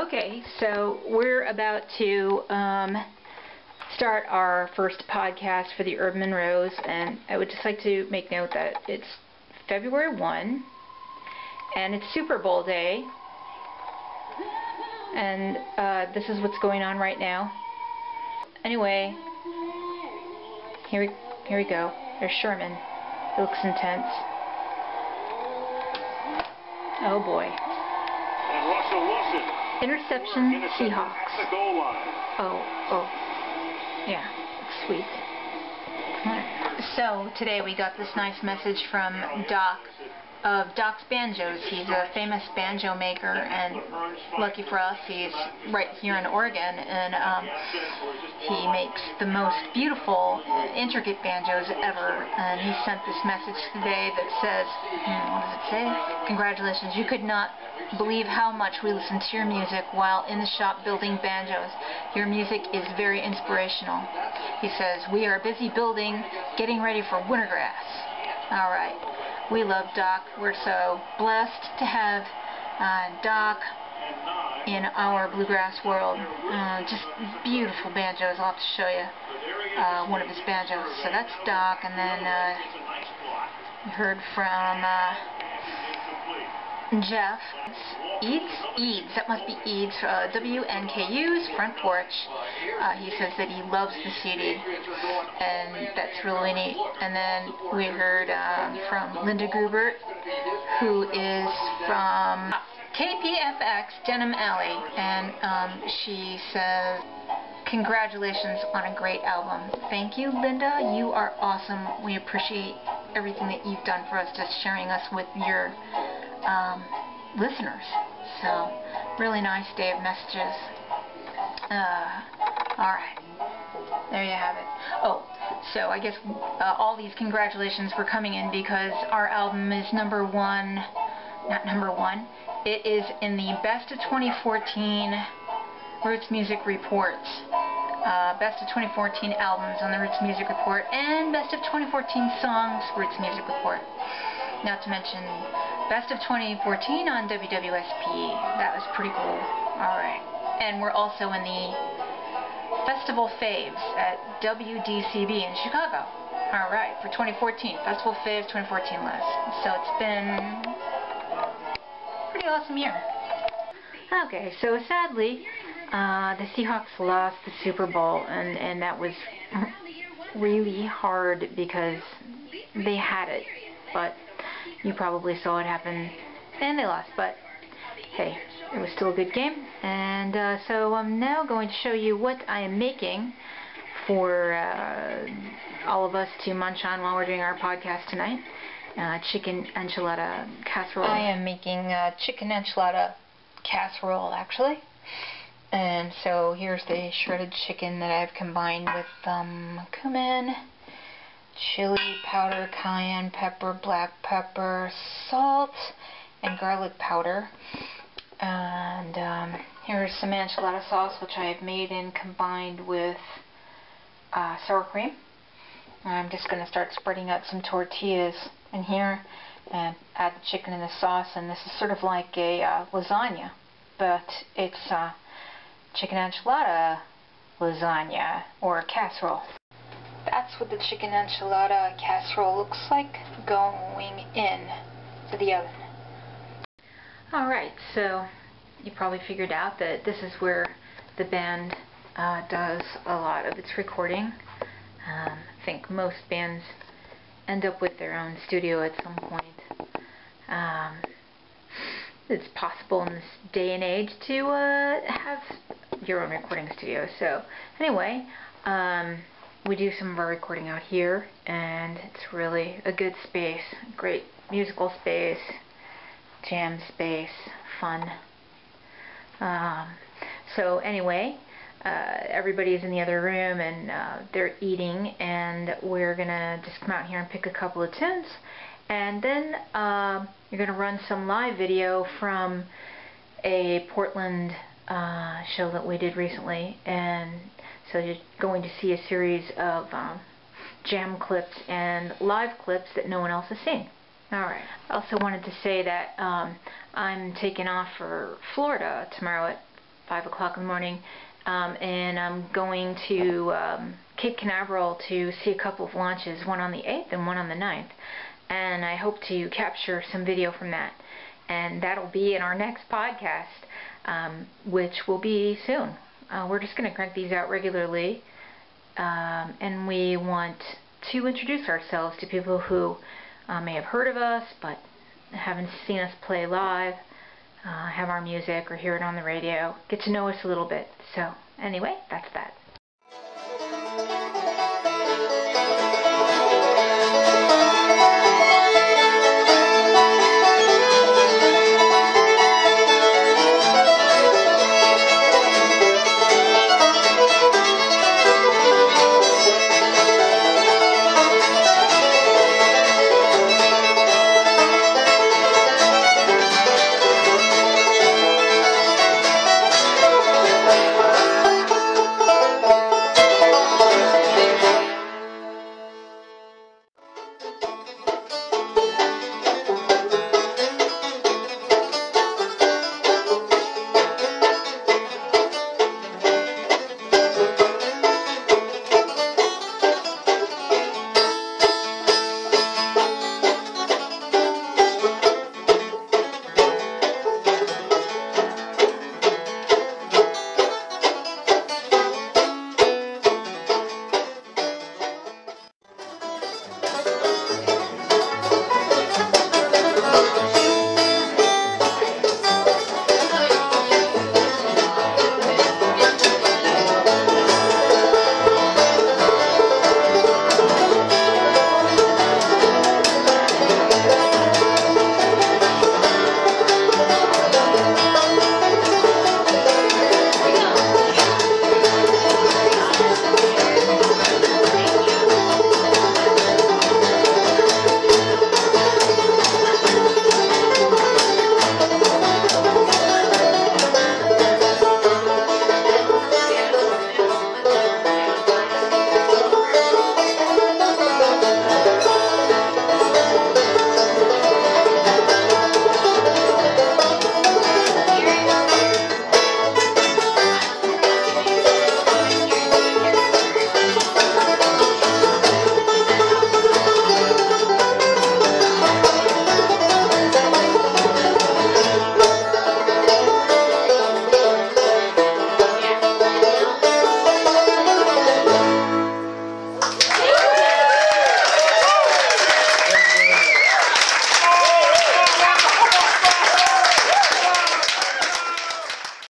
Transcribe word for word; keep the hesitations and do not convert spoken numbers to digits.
Okay, so we're about to um, start our first podcast for the Urban Monroes, and I would just like to make note that it's February first, and it's Super Bowl day, and uh, this is what's going on right now. Anyway, here we, here we go. There's Sherman. It looks intense. Oh boy. Interception, Seahawks. Oh, oh. Yeah, looks sweet. Come on. So, today we got this nice message from Doc of Doc's Banjos. He's a famous banjo maker, and lucky for us, he's right here in Oregon, and um, he makes the most beautiful, intricate banjos ever, and he sent this message today that says, hmm, what does it say? Congratulations, you could not believe how much we listen to your music while in the shop building banjos. Your music is very inspirational. He says, we are busy building, getting ready for wintergrass. Alright. We love Doc. We're so blessed to have uh, Doc in our bluegrass world. Uh, just beautiful banjos. I'll have to show you uh, one of his banjos. So that's Doc, and then uh, we heard from uh, Jeff. Eads? Eads. That must be Eads. Uh, W N K U's Front Porch. Uh, he says that he loves the C D, and that's really neat. And then we heard um, from Linda Grubert, who is from K P F X Denham Alley, and um, she says, congratulations on a great album. Thank you, Linda. You are awesome. We appreciate everything that you've done for us, just sharing us with your um, listeners. So, really nice day of messages. Uh, alright. There you have it. Oh, so I guess uh, all these congratulations were coming in because our album is number one, not number one, it is in the Best of twenty fourteen Roots Music Reports. Uh, Best of twenty fourteen Albums on the Roots Music Report, and Best of twenty fourteen Songs Roots Music Report. Not to mention Best of twenty fourteen on W W S P. That was pretty cool. Alright. And we're also in the Festival Faves at W D C B in Chicago. Alright, for twenty fourteen. Festival Faves twenty fourteen list. So it's been a pretty awesome year. Okay, so sadly, uh, the Seahawks lost the Super Bowl, and, and that was really hard because they had it. But you probably saw it happen, and they lost, but hey, it was still a good game. And uh, so I'm now going to show you what I am making for uh, all of us to munch on while we're doing our podcast tonight. Uh, chicken enchilada casserole. I am making uh, chicken enchilada casserole, actually. And so here's the shredded chicken that I've combined with um, cumin, chili powder, cayenne pepper, black pepper, salt, and garlic powder. And um, here's some enchilada sauce, which I have made and combined with uh, sour cream. I'm just going to start spreading out some tortillas in here and add the chicken in the sauce. And this is sort of like a uh, lasagna, but it's uh, chicken enchilada lasagna or casserole. That's what the chicken enchilada casserole looks like going in to the oven. Alright, so you probably figured out that this is where the band uh, does a lot of its recording. Um, I think most bands end up with their own studio at some point. Um, it's possible in this day and age to uh, have your own recording studio. So anyway, um, we do some of our recording out here, and it's really a good space, great musical space, jam space, fun. Um, so anyway, uh, everybody's in the other room, and uh, they're eating, and we're gonna just come out here and pick a couple of tunes, and then uh, you're gonna run some live video from a Portland uh, show that we did recently, and so you're going to see a series of um, jam clips and live clips that no one else has seen. Alright. I also wanted to say that um, I'm taking off for Florida tomorrow at five o'clock in the morning, um, and I'm going to um, Cape Canaveral to see a couple of launches, one on the eighth and one on the ninth, and I hope to capture some video from that, and that'll be in our next podcast, um, which will be soon. Uh, we're just going to crank these out regularly, um, and we want to introduce ourselves to people who uh, may have heard of us but haven't seen us play live, uh, have our music or hear it on the radio, get to know us a little bit. So anyway, that's that.